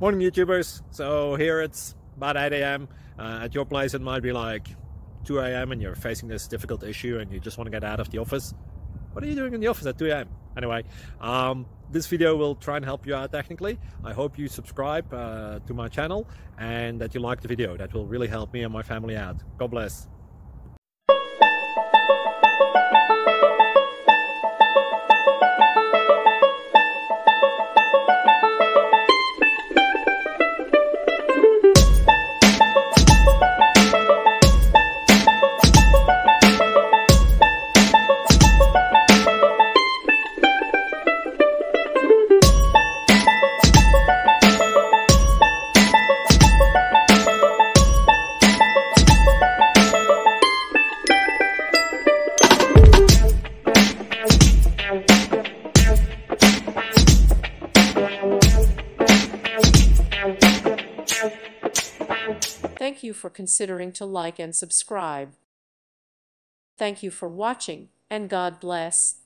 Morning YouTubers. So here it's about 8 a.m. At your place it might be like 2 a.m. and you're facing this difficult issue and you just want to get out of the office. What are you doing in the office at 2 a.m.? Anyway, this video will try and help you out technically. I hope you subscribe to my channel and that you like the video. That will really help me and my family out. God bless. Thank you for considering to like and subscribe. Thank you for watching, and God bless.